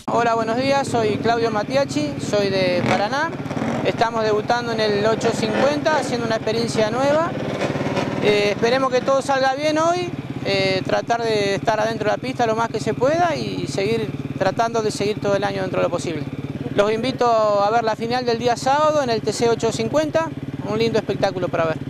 Hola, buenos días, soy Claudio Matiachi, soy de Paraná. Estamos debutando en el 850, haciendo una experiencia nueva. Esperemos que todo salga bien hoy, tratar de estar adentro de la pista lo más que se pueda y tratando de seguir todo el año dentro de lo posible. Los invito a ver la final del día sábado en el TC 850, un lindo espectáculo para ver.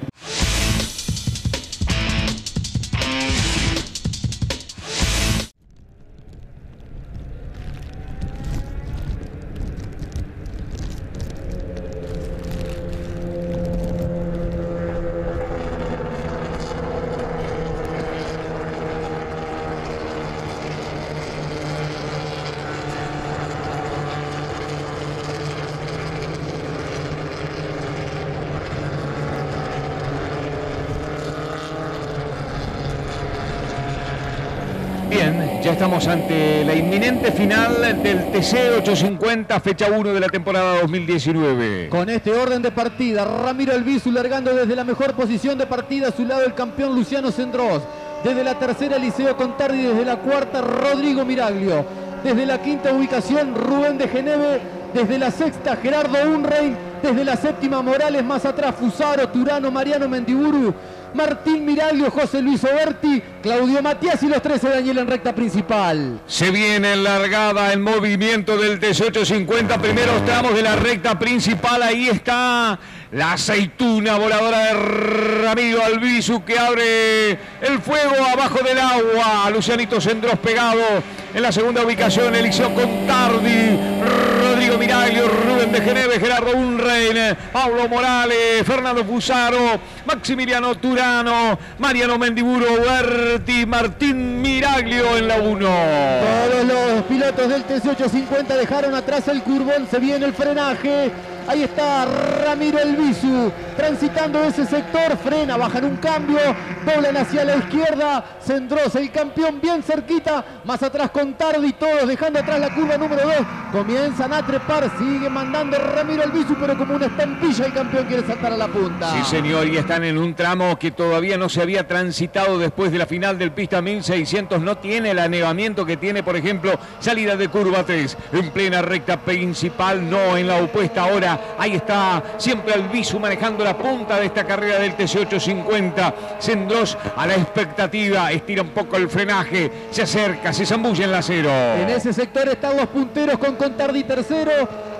Bien, ya estamos ante la inminente final del TC 850, fecha 1 de la temporada 2019. Con este orden de partida, Ramiro Albizu largando desde la mejor posición de partida, a su lado el campeón Luciano Cendrós. Desde la tercera, Eliseo Contardi. Desde la cuarta, Rodrigo Miraglio. Desde la quinta ubicación, Rubén de Geneve. Desde la sexta, Gerardo Unrein. Desde la séptima, Morales. Más atrás, Fusaro, Turano, Mariano Mendiburu, Martín Miraglio, José Luis Oberti, Claudio Matías y los 13 Daniel en recta principal. Se viene en largada el movimiento del TC 850, primeros tramos de la recta principal. Ahí está la aceituna voladora de Ramiro Albizu, que abre el fuego abajo del agua. Lucianito Cendrós pegado en la segunda ubicación, Eliseo Contardi, Rodrigo Miraglio, Rubén de Geneve, Gerardo Unrein, Pablo Morales, Fernando Fusaro, Maximiliano Turano, Mariano Mendiburu, Oberti, Martín Miraglio en la 1. Todos los pilotos del TC850 dejaron atrás el curbón, se viene el frenaje. Ahí está Ramiro Albizu transitando ese sector, frena, bajan un cambio, doblan hacia la izquierda. Cendrós, el campeón, bien cerquita, más atrás Contardi, todos dejando atrás la curva número 2. Comienzan a trepar, sigue mandando Ramiro Albizu, pero como una estampilla el campeón quiere saltar a la punta. Sí, señor, y están en un tramo que todavía no se había transitado después de la final del pista 1600. No tiene el anegamiento que tiene, por ejemplo, salida de curva 3. En plena recta principal, no en la opuesta ahora. Ahí está siempre Albizu manejando la punta de esta carrera del TC 850. Cendrós a la expectativa, estira un poco el frenaje, se acerca, se zambulla en la acero. En ese sector están los punteros con Contardi tercero.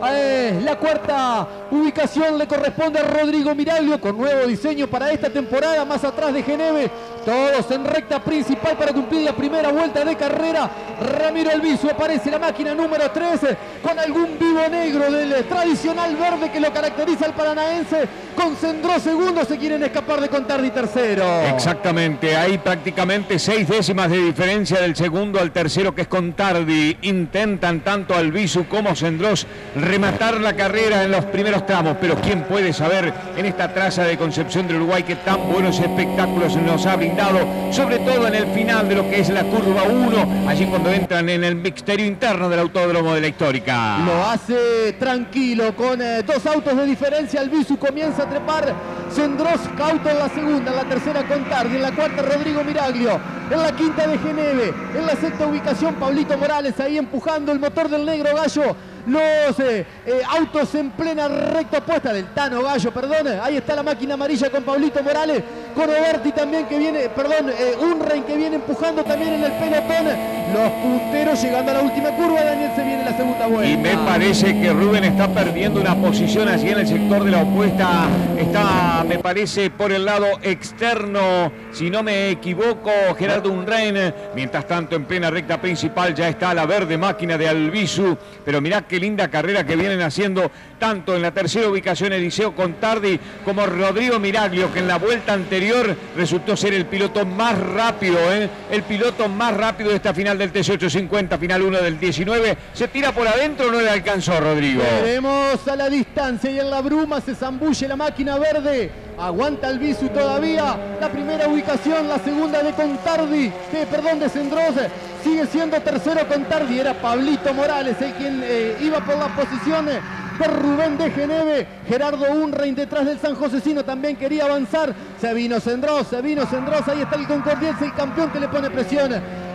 La cuarta ubicación le corresponde a Rodrigo Miraglio, con nuevo diseño para esta temporada, más atrás de Geneve. Todos en recta principal para cumplir la primera vuelta de carrera. Ramiro Albizu, aparece la máquina número 13 con algún vivo negro del tradicional verde que lo caracteriza al paranaense. Con Cendrós segundo, se quieren escapar de Contardi tercero. Exactamente, hay prácticamente 6 décimas de diferencia del segundo al tercero, que es Contardi. Intentan tanto Albizu como Cendrós rematar la carrera en los primeros tramos, pero quién puede saber en esta traza de Concepción del Uruguay que tan buenos espectáculos nos ha brindado, sobre todo en el final de lo que es la curva 1, allí cuando entran en el mixterio interno del autódromo de la Histórica. Lo hace tranquilo, con 2 autos de diferencia. Albizu comienza a trepar, Cendrós cauto en la segunda, en la tercera Contardi, en la cuarta Rodrigo Miraglio, en la quinta de Geneve, en la sexta ubicación Pablito Morales, ahí empujando el motor del Negro Gallo. Los autos en plena recta opuesta del Tano Gallo, perdón. Ahí está la máquina amarilla con Pablito Morales, con Oberti también que viene, Unrein que viene empujando también en el pelotón. Los punteros llegando a la última curva. Daniel, se viene la segunda vuelta. Y me parece que Rubén está perdiendo una posición allí en el sector de la opuesta. Está, me parece, por el lado externo, si no me equivoco, Gerardo Unrein. Mientras tanto, en plena recta principal ya está la verde máquina de Albizu. Pero mirá qué linda carrera que vienen haciendo tanto en la tercera ubicación Eliseo Contardi como Rodrigo Miraglio, que en la vuelta anterior resultó ser el piloto más rápido, el piloto más rápido de esta final del TC 850, final 1 del 19. ¿Se tira por adentro o no le alcanzó, Rodrigo? Veremos a la distancia y en la bruma se zambulle la máquina verde. Aguanta Albizu todavía. La primera ubicación, la segunda de Contardi, de Cendrós. Sigue siendo tercero Contardi, era Pablito Morales el quien iba por la posición de Rubén de Geneve. Gerardo Unrein detrás del sanjosecino también quería avanzar. Se vino Cendrós, ahí está el concordiense, el campeón que le pone presión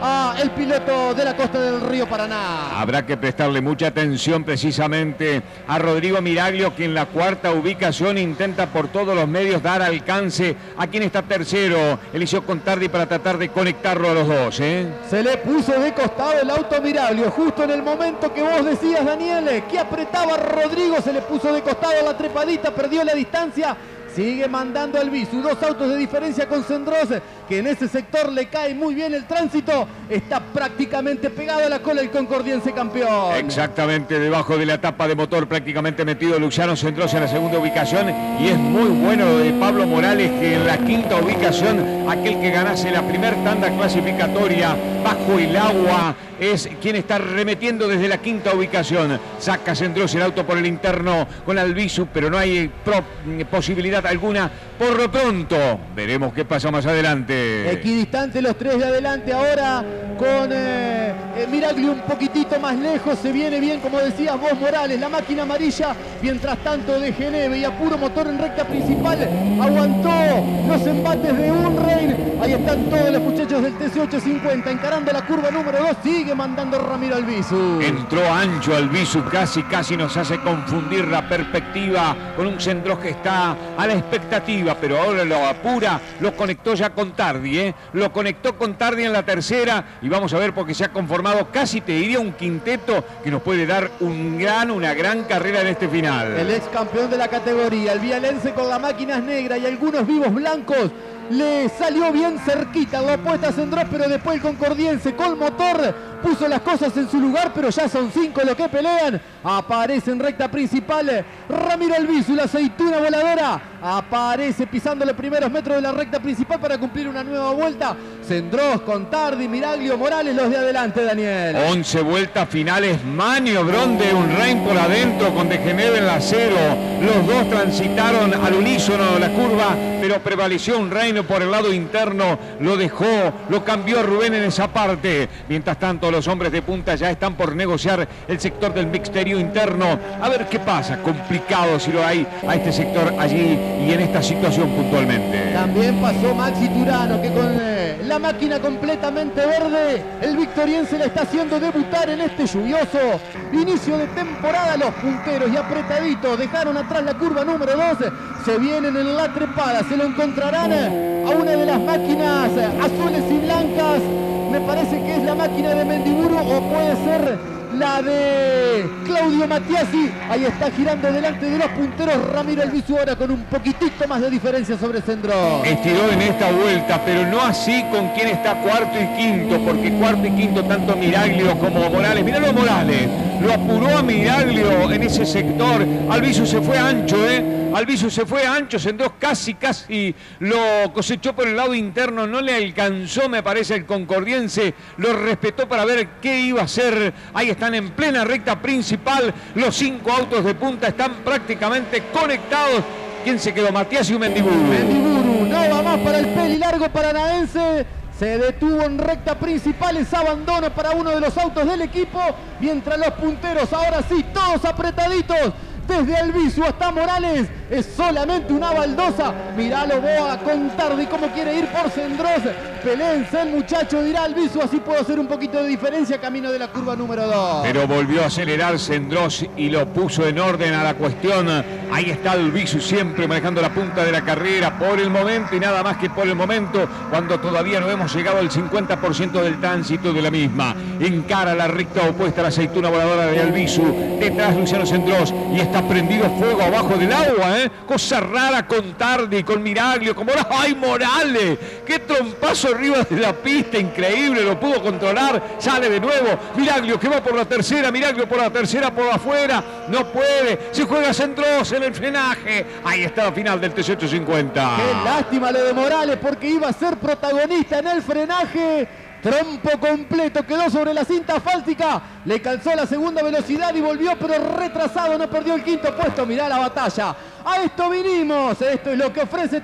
el piloto de la costa del río Paraná. Habrá que prestarle mucha atención precisamente a Rodrigo Miraglio, que en la cuarta ubicación intenta por todos los medios dar alcance a quien está tercero, Eliseo Contardi, para tratar de conectarlo a los dos. Se le puso de costado el auto a Miraglio, justo en el momento que vos decías, Daniel, que apretaba Rodrigo, se le puso de costado la trepadita, perdió la distancia. Sigue mandando al Visu, 2 autos de diferencia con Sendros, que en ese sector le cae muy bien el tránsito. Está prácticamente pegado a la cola el concordiense campeón. Exactamente, debajo de la tapa de motor prácticamente metido Luciano Sendros en la segunda ubicación. Y es muy bueno lo de Pablo Morales, que en la quinta ubicación, aquel que ganase la primer tanda clasificatoria bajo el agua, es quien está remetiendo desde la quinta ubicación. Saca Sendros el auto por el interno con Albizu, pero no hay posibilidad alguna. Por lo pronto, veremos qué pasa más adelante. Equidistante los 3 de adelante ahora, con Miraglio un poquitito más lejos. Se viene bien, como decías vos, Morales, la máquina amarilla. Mientras tanto, de Geneve y a puro motor en recta principal, aguantó los embates de Unrein. Ahí están todos los muchachos del TC850 encarando la curva número 2. Sigue mandando Ramiro Albizu. Entró ancho Albizu, casi nos hace confundir la perspectiva con un Sendros que está a la expectativa, pero ahora lo apura, lo conectó ya con Tardi, lo conectó con Tardi en la tercera, y vamos a ver, porque se ha conformado, casi te diría, un quinteto que nos puede dar una gran carrera en este final. El ex campeón de la categoría, el vialense, con las máquinas negras y algunos vivos blancos. Le salió bien cerquita la opuesta a Sendros, pero después el concordiense con motor puso las cosas en su lugar, pero ya son 5 los que pelean. Aparece en recta principal Ramiro Albizu, la aceituna voladora. Aparece pisando los primeros metros de la recta principal para cumplir una nueva vuelta. Sendros, Contardi, Miraglio, Morales, los de adelante, Daniel. 11 vueltas finales, maniobrón de Unrein por adentro con De Geneve en la cero. Los dos transitaron al unísono la curva, pero prevaleció Unrein por el lado interno. Lo dejó, lo cambió Rubén en esa parte. Mientras tanto, los hombres de punta ya están por negociar el sector del mixterio interno. A ver qué pasa, complicado si lo hay a este sector allí y en esta situación puntualmente. También pasó Maxi Turano, que con la máquina completamente verde, el victoriense le está haciendo debutar en este lluvioso inicio de temporada. Los punteros y apretaditos dejaron atrás la curva número 2, se vienen en la trepada, se lo encontrarán a una de las máquinas azules y blancas. Me parece que es la máquina de Mendiburu, o puede ser la de Claudio Mattiasi. Ahí está girando delante de los punteros Ramiro Albizu, ahora con un poquitito más de diferencia sobre Sendros. Estiró en esta vuelta, pero no así con quien está cuarto y quinto, porque cuarto y quinto tanto Miraglio como Morales. Miralo a Morales, lo apuró a Miraglio en ese sector. Albizu se fue ancho, Albizu se fue ancho, Sendros casi lo cosechó por el lado interno, no le alcanzó, me parece, el concordiense, lo respetó para ver qué iba a hacer. Ahí están en plena recta principal, los 5 autos de punta están prácticamente conectados. ¿Quién se quedó? Mattiasi y Mendiburu. Mendiburu, no va más para el pelilargo paranaense. Se detuvo en recta principal, es abandono para uno de los autos del equipo, mientras los punteros, ahora sí, todos apretaditos, desde Albizu hasta Morales, es solamente una baldosa. Miralo Boa con Tardi, cómo quiere ir por Sendros. Peléense el muchacho, dirá Albizu, así puedo hacer un poquito de diferencia camino de la curva número 2. Pero volvió a acelerar Sendros y lo puso en orden a la cuestión. Ahí está Albizu siempre manejando la punta de la carrera por el momento, y nada más que por el momento, cuando todavía no hemos llegado al 50% del tránsito de la misma. Encara la recta opuesta a la aceituna voladora de Albizu, detrás Luciano Sendros, y está prendido fuego abajo del agua, cosa rara con Tardi, con Miraglio, como ¡ay, Morales! ¡Qué trompazo arriba de la pista! Increíble, lo pudo controlar, sale de nuevo, Miraglio que va por la tercera, Miraglio por la tercera, por afuera, no puede, se juega Sendros en el frenaje. Ahí está la final del TC850. Qué lástima lo de Morales, porque iba a ser protagonista en el frenaje. Trompo completo, quedó sobre la cinta asfáltica, le calzó la segunda velocidad y volvió, pero retrasado, no perdió el quinto puesto. Mirá la batalla, a esto vinimos, esto es lo que ofrece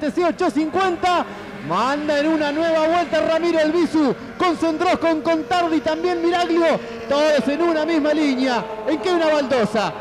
TC850. Manda en una nueva vuelta Ramiro Albizu, con Sendros, con Contardi, también Miraglio, todos en una misma línea. ¿En qué una baldosa?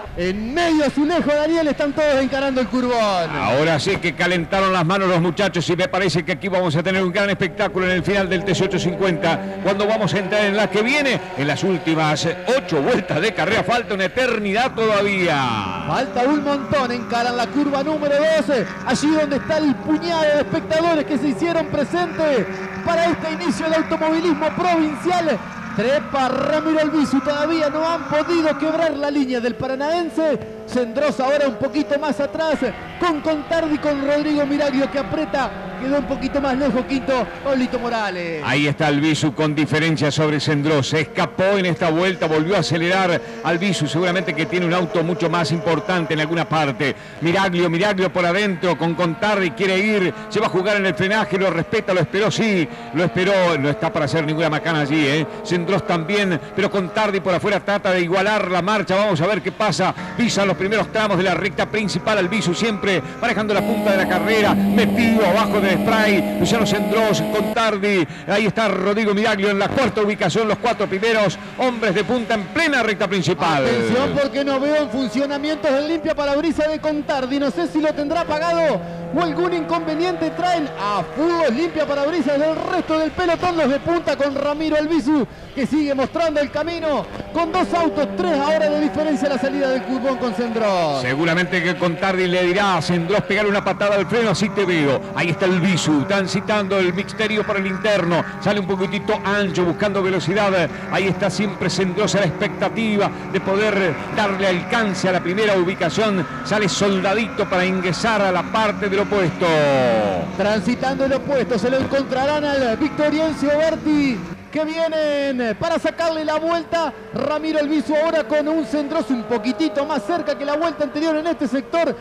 En medio azulejo, Daniel, están todos encarando el curbón. Ahora sí que calentaron las manos los muchachos y me parece que aquí vamos a tener un gran espectáculo en el final del TC850, cuando vamos a entrar en la que viene, en las últimas 8 vueltas de carrera. Falta una eternidad todavía. Falta un montón, encaran la curva número 12, allí donde está el puñado de espectadores que se hicieron presentes para este inicio del automovilismo provincial. Trepa Ramiro Albizu, todavía no han podido quebrar la línea del paranaense. Sendros ahora un poquito más atrás, con Contardi, con Rodrigo Miraglio que aprieta. Quedó un poquito más lejos, quinto, Pablito Morales. Ahí está Albizu con diferencia sobre Sendros. Se escapó en esta vuelta, volvió a acelerar Albizu. Seguramente que tiene un auto mucho más importante en alguna parte. Miraglio por adentro con Contardi, quiere ir, se va a jugar en el frenaje, lo respeta, lo esperó, sí, lo esperó. No está para hacer ninguna macana allí, ¿eh? Sendros también, pero Contardi por afuera trata de igualar la marcha. Vamos a ver qué pasa. Pisan los primeros tramos de la recta principal. Albizu siempre manejando la punta de la carrera, metido abajo de spray. Luciano Sendros, Contardi, ahí está Rodrigo Miraglio en la cuarta ubicación, los 4 primeros hombres de punta en plena recta principal. Atención, porque no veo en funcionamiento el limpia parabrisas de Contardi, no sé si lo tendrá apagado o algún inconveniente. Traen a full limpia parabrisas del resto del pelotón, los de punta, con Ramiro Albizu que sigue mostrando el camino con 2 autos, 3 ahora de diferencia a la salida del curbón con Sendros. Seguramente que Contardi le dirá a Sendros pegarle una patada al freno, así te veo. Ahí está Albizu transitando el mixterio por el interno, sale un poquitito ancho buscando velocidad. Ahí está siempre Sendros a la expectativa de poder darle alcance a la primera ubicación. Sale Soldadito para ingresar a la parte del opuesto. Transitando el opuesto se lo encontrarán al Victoriencio Berti, que vienen para sacarle la vuelta. Ramiro Albizu ahora con un Sendros un poquitito más cerca que la vuelta anterior en este sector.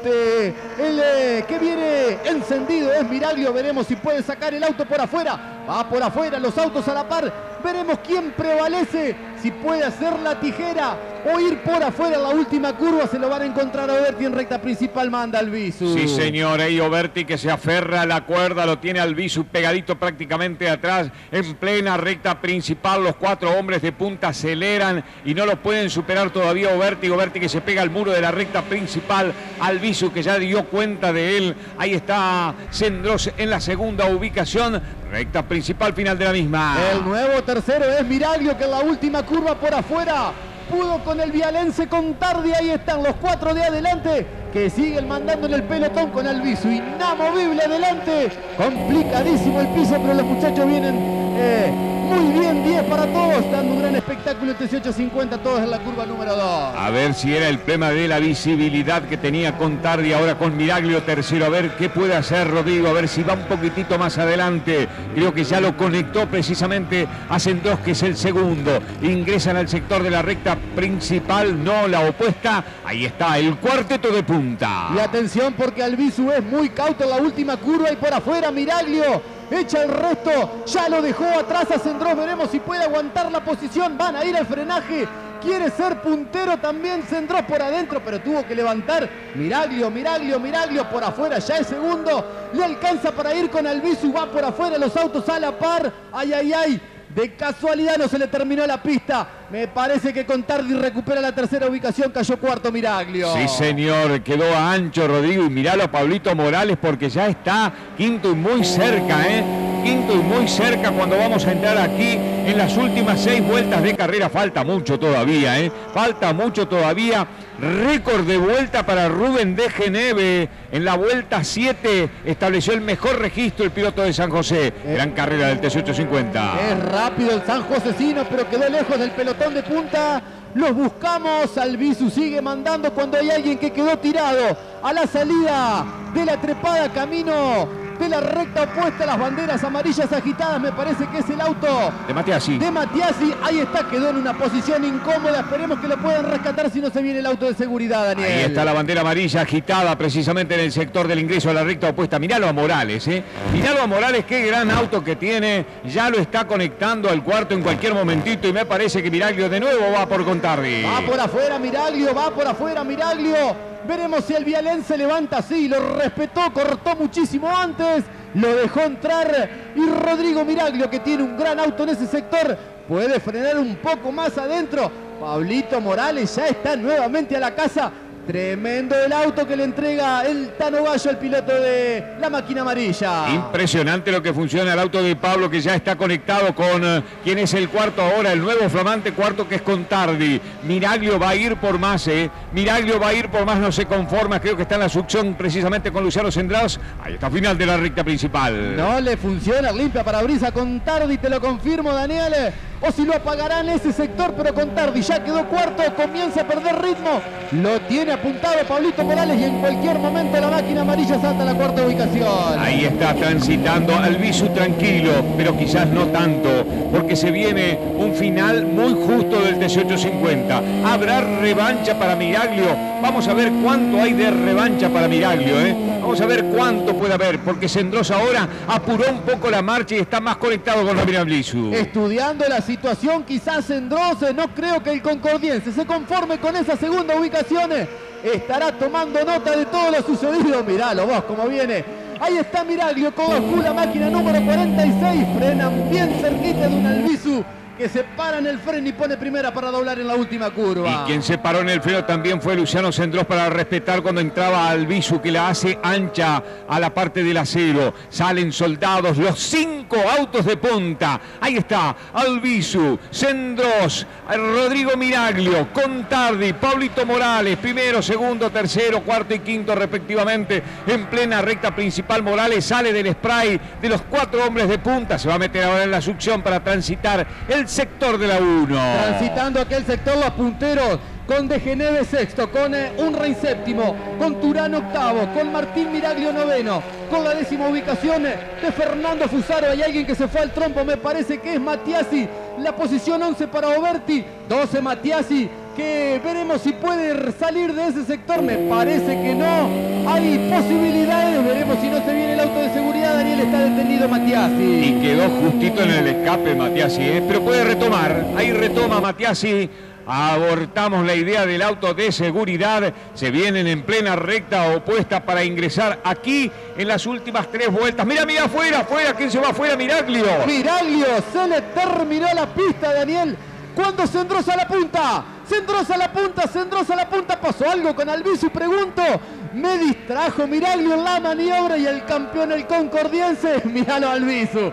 El que viene encendido es Miraglio. Veremos si puede sacar el auto por afuera. Va por afuera, los autos a la par. Veremos quién prevalece, si puede hacer la tijera o ir por afuera en la última curva. Se lo van a encontrar a Oberti en recta principal, manda Albizu. Sí, señor, ahí Oberti que se aferra a la cuerda, lo tiene Albizu pegadito prácticamente atrás, en plena recta principal. Los 4 hombres de punta aceleran y no lo pueden superar todavía Oberti. Oberti que se pega al muro de la recta principal. Albizu que ya dio cuenta de él. Ahí está Sendros en la segunda ubicación. Recta principal, final de la misma. El nuevo tercero es Miraglio, que en la última curva por afuera pudo con el vialense Contardi. Ahí están los 4 de adelante que siguen mandando en el pelotón con Albizu inamovible adelante. Complicadísimo el piso, pero los muchachos vienen muy bien. 10 para todos, dando un gran espectáculo. 18.50 todos en la curva número 2. A ver si era el problema de la visibilidad que tenía Contardi ahora con Miraglio tercero. A ver qué puede hacer Rodrigo, a ver si va un poquitito más adelante. Creo que ya lo conectó precisamente a Sendros, que es el segundo. Ingresan al sector de la recta principal, no la opuesta. Ahí está el cuarteto de punta. Y atención, porque Albizu es muy cauto en la última curva y por afuera Miraglio echa el resto, ya lo dejó atrás a Sendros. Veremos si puede aguantar la posición. Van a ir al frenaje. Quiere ser puntero también Sendros por adentro, pero tuvo que levantar. Miraglio por afuera, ya es segundo. Le alcanza para ir con Albizu, va por afuera, los autos a la par. Ay. De casualidad no se le terminó la pista. Me parece que Contardi recupera la tercera ubicación. Cayó cuarto Miraglio. Sí, señor. Quedó ancho Rodrigo. Y miralo a Pablito Morales, porque ya está quinto y muy cerca, quinto y muy cerca cuando vamos a entrar aquí en las últimas 6 vueltas de carrera. Falta mucho todavía, falta mucho todavía. Récord de vuelta para Rubén de Geneve. En la vuelta 7 estableció el mejor registro el piloto de San José. Gran carrera del TC850. Es rápido el sanjosecino, pero quedó lejos del pelotón de punta. Los buscamos. Albizu sigue mandando cuando hay alguien que quedó tirado a la salida de la trepada, camino de la recta opuesta. Las banderas amarillas agitadas, me parece que es el auto de Matiasi. Ahí está, quedó en una posición incómoda. Esperemos que lo puedan rescatar si no se viene el auto de seguridad, Daniel. Ahí está la bandera amarilla agitada precisamente en el sector del ingreso a la recta opuesta. Miralo a Morales, Miralo a Morales, qué gran auto que tiene. Ya lo está conectando al cuarto en cualquier momentito y me parece que Miraglio de nuevo va por Contardi. Va por afuera Miraglio. Veremos si el vialense levanta. Sí, lo respetó, cortó muchísimo antes, lo dejó entrar. Y Rodrigo Miraglio, que tiene un gran auto en ese sector, puede frenar un poco más adentro. Pablito Morales ya está nuevamente a la casa. Tremendo el auto que le entrega el Tano Gallo, el piloto de la máquina amarilla. Impresionante lo que funciona el auto de Pablo, que ya está conectado con quien es el cuarto ahora, el nuevo flamante cuarto, que es Contardi. Miraglio va a ir por más, Miraglio va a ir por más, no se conforma, creo que está en la succión precisamente con Luciano Cendrós. Ahí está, final de la recta principal. No le funciona el limpia parabrisa Contardi, te lo confirmo, Daniel. O si lo apagarán ese sector, pero Contardi ya quedó cuarto, comienza a perder ritmo. Lo tiene apuntado Pablito Morales y en cualquier momento la máquina amarilla salta a la cuarta ubicación. Ahí está transitando Albizu tranquilo, pero quizás no tanto, porque se viene un final muy justo del 1850. ¿Habrá revancha para Miraglio? Vamos a ver cuánto hay de revancha para Miraglio, Vamos a ver cuánto puede haber, porque Cendrós ahora apuró un poco la marcha y está más conectado con Ramiro Albizu. Estudiando la situación, quizás Cendrós, no creo que el concordiense se conforme con esa segunda ubicación. Estará tomando nota de todo lo sucedido. Miralo vos cómo viene. Ahí está Miraglio con la máquina número 46. Frenan bien cerquita de un Albizu que se para en el freno y pone primera para doblar en la última curva. Y quien se paró en el freno también fue Luciano Cendrós para respetar cuando entraba Albizu, que la hace ancha a la parte del acero. Salen soldados los 5 autos de punta. Ahí está Albizu, Cendrós, Rodrigo Miraglio, Contardi, Pablito Morales, primero, segundo, tercero, cuarto y quinto respectivamente. En plena recta principal, Morales sale del spray de los 4 hombres de punta. Se va a meter ahora en la succión para transitar el sector de la 1. Transitando aquel sector los punteros, con Degeneve sexto, con Unrein séptimo, con Turán octavo, con Martín Miraglio noveno, con la 10ª ubicación de Fernando Fusaro. Hay alguien que se fue al trompo, me parece que es Matiasi, la posición 11 para Oberti, 12 Matiasi, que veremos si puede salir de ese sector. Me parece que no, hay posibilidades, veremos si no se viene el auto de seguridad. Daniel, está detenido Matiasi. Y quedó justito en el escape Matiasi, pero puede retomar, ahí retoma Matiasi. Abortamos la idea del auto de seguridad. Se vienen en plena recta opuesta para ingresar aquí en las últimas 3 vueltas. Mira, afuera, ¿quién se va afuera? Miraglio. Miraglio, se le terminó la pista, Daniel. Cuando Cendrós a la punta, Cendrós a la punta, Cendrós a la punta. ¿Pasó algo con Albizu? Pregunto. Me distrajo Miraglio en la maniobra y el campeón, el concordiense. Míralo Albizu,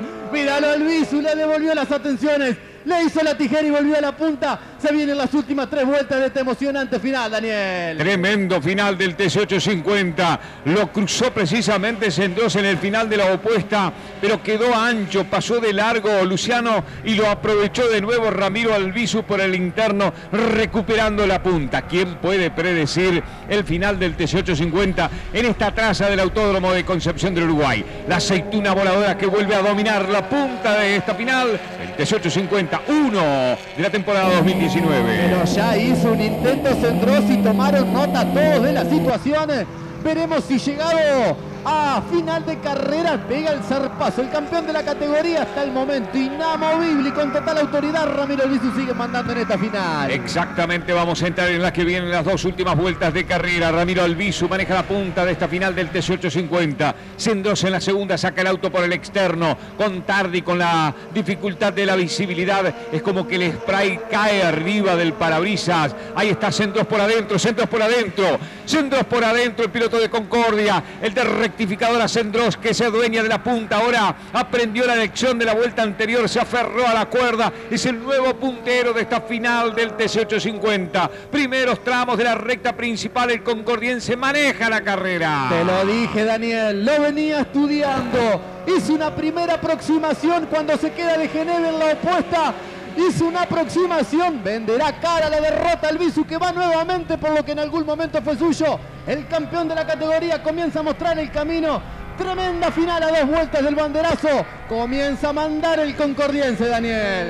le devolvió las atenciones. Le hizo la tijera y volvió a la punta. Se vienen las últimas 3 vueltas de este emocionante final, Daniel. Tremendo final del TC850. Lo cruzó precisamente Cendrós en el final de la opuesta, pero quedó ancho, pasó de largo Luciano y lo aprovechó de nuevo Ramiro Albizu por el interno, recuperando la punta. ¿Quién puede predecir el final del TC850 en esta traza del Autódromo de Concepción del Uruguay? La aceituna voladora que vuelve a dominar la punta de esta final, el TC850. 1 de la temporada 2019. Pero ya hizo un intento Cendrós y tomaron nota todos de la situación. Veremos si llegado a final de carrera pega el zarpazo. El campeón de la categoría hasta el momento inamovible y con total autoridad. Ramiro Albizu sigue mandando en esta final. Exactamente, vamos a entrar en las que vienen las 2 últimas vueltas de carrera. Ramiro Albizu maneja la punta de esta final del TC850. Cendrós en la segunda saca el auto por el externo. Contardi con la dificultad de la visibilidad. Es como que el spray cae arriba del parabrisas. Ahí está Cendrós por adentro, Cendrós por adentro. Cendrós por adentro, el piloto de Concordia. El de rectificadora Cendrós, que se adueña de la punta. Ahora aprendió la lección de la vuelta anterior, se aferró a la cuerda. Es el nuevo puntero de esta final del TC850. Primeros tramos de la recta principal, el concordiense maneja la carrera. Te lo dije, Daniel, lo venía estudiando. Hizo una primera aproximación cuando se queda Degeneve en la opuesta. Hizo una aproximación, venderá cara la derrota Albizu, que va nuevamente por lo que en algún momento fue suyo. El campeón de la categoría comienza a mostrar el camino. Tremenda final a 2 vueltas del banderazo. Comienza a mandar el concordiense, Daniel.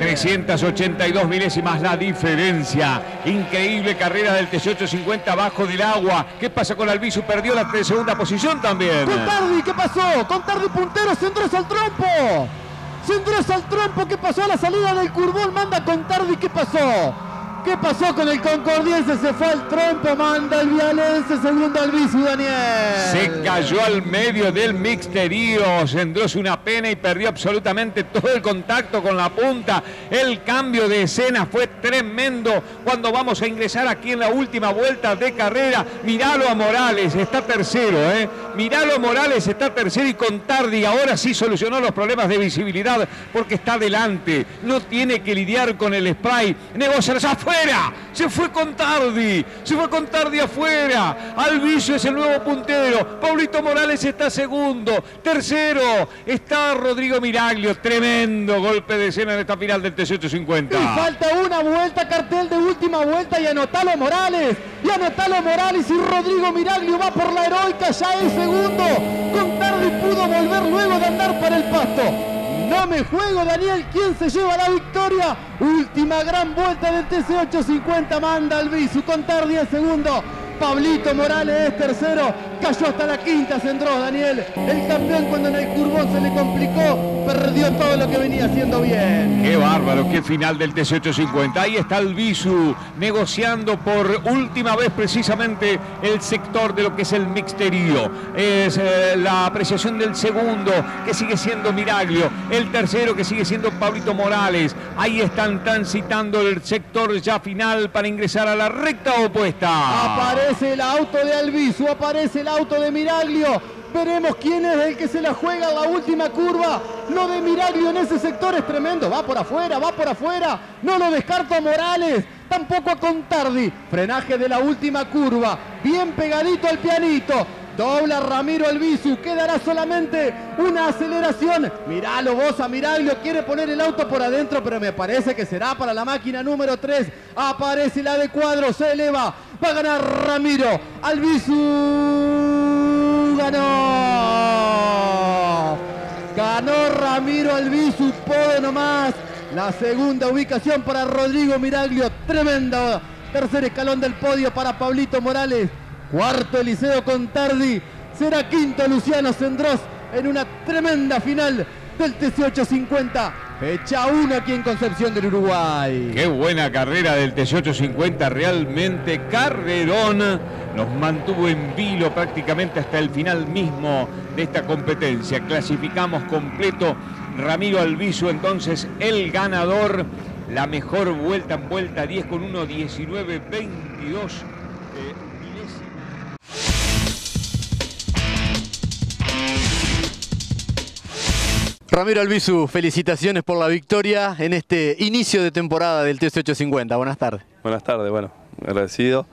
382 milésimas la diferencia. Increíble carrera del TC850 abajo del agua. ¿Qué pasa con Albizu? Perdió la segunda posición también. Contardi, ¿qué pasó? Contardi puntero, Cendrós al trompo. Cendrós al trompo, ¿qué pasó a la salida del curvón? Manda Contardi, ¿qué pasó? ¿Qué pasó con el concordiense? Se fue al trompo, manda el vialense, segundo Albizu, Daniel. Se cayó al medio del mixterío, Sendros una pena y perdió absolutamente todo el contacto con la punta. El cambio de escena fue tremendo cuando vamos a ingresar aquí en la última vuelta de carrera. Miralo a Morales, está tercero, Miralo a Morales, está tercero, y Contardi ahora sí solucionó los problemas de visibilidad porque está adelante. No tiene que lidiar con el spray. Negocia afuera. Se fue Contardi afuera. Albizu es el nuevo puntero. Pablito Morales está segundo. Tercero está Rodrigo Miraglio. Tremendo golpe de escena en esta final del T850. Y falta una vuelta, cartel de última vuelta, y anotalo Morales. Y Rodrigo Miraglio va por la heroica, ya es segundo. Contardi pudo volver luego de andar para el pasto. No me juego, Daniel, ¿quién se lleva la victoria? Última gran vuelta del TC850, manda Albizu, Contardi es segundo, Pablito Morales es tercero, cayó hasta la quinta Sendros, Daniel. El campeón, cuando en el curbón se le complicó, perdió todo lo que venía haciendo bien. Qué bárbaro, qué final del TC850. Ahí está Albizu negociando por última vez precisamente el sector de lo que es el mixterío. Es la apreciación del segundo, que sigue siendo Miraglio. El tercero, que sigue siendo Pablito Morales. Ahí están transitando el sector ya final para ingresar a la recta opuesta. Aparece el auto de Albizu, aparece el auto de Miraglio. Veremos quién es el que se la juega en la última curva. Lo de Miraglio en ese sector es tremendo. Va por afuera. No lo descarto a Morales, tampoco a Contardi. Frenaje de la última curva, bien pegadito al pianito. Dobla Ramiro Albizu, quedará solamente una aceleración. Miralo vos a Miraglio, quiere poner el auto por adentro, pero me parece que será para la máquina número 3. Aparece la de Cuadro, se eleva, va a ganar Ramiro Albizu. Ganó Ramiro Albizu, podo nomás. La segunda ubicación para Rodrigo Miraglio, tremendo tercer escalón del podio para Pablito Morales. Cuarto Eliseo Contardi, será quinto Luciano Sendros en una tremenda final del TC850, fecha 1 aquí en Concepción del Uruguay. Qué buena carrera del TC850, realmente carrerón. Nos mantuvo en vilo prácticamente hasta el final mismo de esta competencia. Clasificamos completo. Ramiro Albizu entonces el ganador. La mejor vuelta en vuelta 10 con 1:19.22. Ramiro Albizu, felicitaciones por la victoria en este inicio de temporada del TC850. Buenas tardes. Buenas tardes, bueno, agradecido.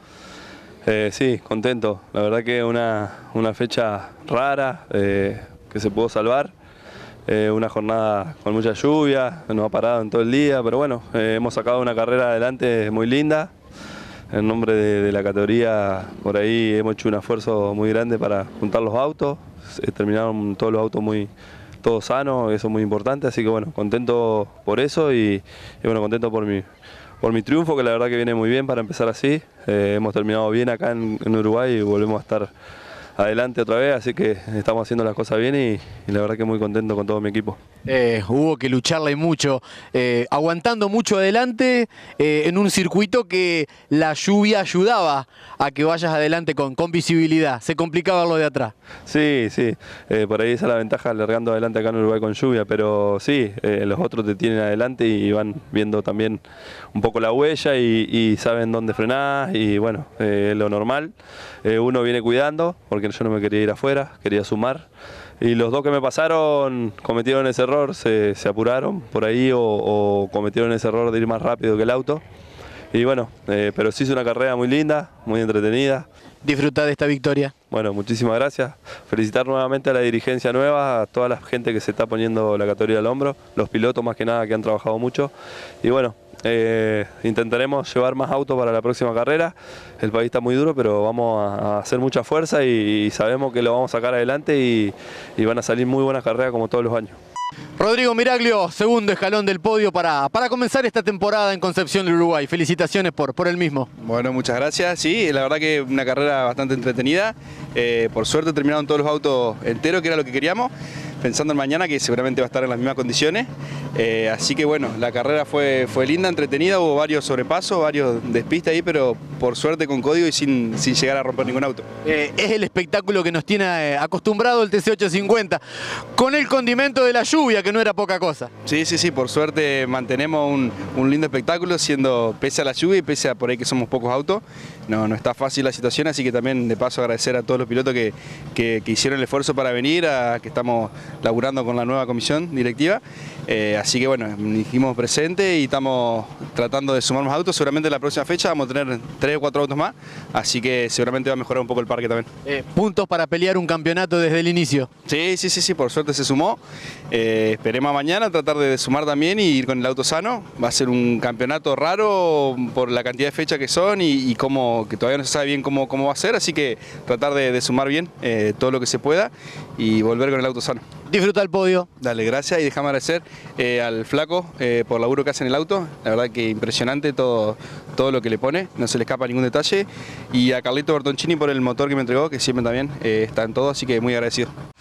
Sí, contento. La verdad que una fecha rara que se pudo salvar. Una jornada con mucha lluvia, nos ha parado en todo el día, pero bueno, hemos sacado una carrera adelante muy linda. En nombre de la categoría, por ahí hemos hecho un esfuerzo muy grande para juntar los autos. Terminaron todos los autos todos sanos, eso es muy importante, así que bueno, contento por eso y bueno, contento por mi triunfo, que la verdad que viene muy bien para empezar así. Hemos terminado bien acá en Uruguay y volvemos a estar adelante otra vez, así que estamos haciendo las cosas bien y la verdad que muy contento con todo mi equipo. Hubo que lucharla y mucho, aguantando mucho adelante en un circuito que la lluvia ayudaba a que vayas adelante con visibilidad. Se complicaba lo de atrás. Sí, por ahí esa es la ventaja largando adelante acá en Uruguay con lluvia, pero sí, los otros te tienen adelante y van viendo también un poco la huella y saben dónde frenar y bueno, lo normal. Uno viene cuidando, porque yo no me quería ir afuera, quería sumar. Y los dos que me pasaron cometieron ese error, se apuraron por ahí o cometieron ese error de ir más rápido que el auto. Y bueno, pero sí es una carrera muy linda, muy entretenida. Disfrutar de esta victoria. Bueno, muchísimas gracias. Felicitar nuevamente a la dirigencia nueva, a toda la gente que se está poniendo la categoría al hombro, los pilotos más que nada que han trabajado mucho. Y bueno, intentaremos llevar más autos para la próxima carrera. El país está muy duro, pero vamos a hacer mucha fuerza y sabemos que lo vamos a sacar adelante y van a salir muy buenas carreras como todos los años. Rodrigo Miraglio, segundo escalón del podio para comenzar esta temporada en Concepción del Uruguay. Felicitaciones por el mismo. Bueno, muchas gracias. Sí, la verdad que una carrera bastante entretenida. Por suerte terminaron todos los autos enteros, que era lo que queríamos. pensando en mañana, que seguramente va a estar en las mismas condiciones. Así que bueno, la carrera fue linda, entretenida, hubo varios sobrepasos, varios despistes ahí, pero por suerte con código y sin llegar a romper ningún auto. Es el espectáculo que nos tiene acostumbrado el TC850, con el condimento de la lluvia, que no era poca cosa. Sí, por suerte mantenemos un lindo espectáculo, siendo pese a la lluvia y pese a por ahí que somos pocos autos. No está fácil la situación, así que también de paso agradecer a todos los pilotos que hicieron el esfuerzo para venir, que estamos laburando con la nueva comisión directiva. Así que bueno, dijimos presente y estamos tratando de sumar más autos. Seguramente en la próxima fecha vamos a tener 3 o 4 autos más, así que seguramente va a mejorar un poco el parque también. Puntos para pelear un campeonato desde el inicio. Sí, por suerte se sumó. Esperemos mañana tratar de sumar también y ir con el auto sano. Va a ser un campeonato raro por la cantidad de fechas que son y que todavía no se sabe bien cómo va a ser, así que tratar de sumar bien todo lo que se pueda y volver con el auto sano. Disfruta el podio. Dale, gracias y déjame agradecer al Flaco por el laburo que hace en el auto. La verdad que impresionante todo lo que le pone, no se le escapa ningún detalle. Y a Carlito Bertoncini por el motor que me entregó, que siempre también está en todo, así que muy agradecido.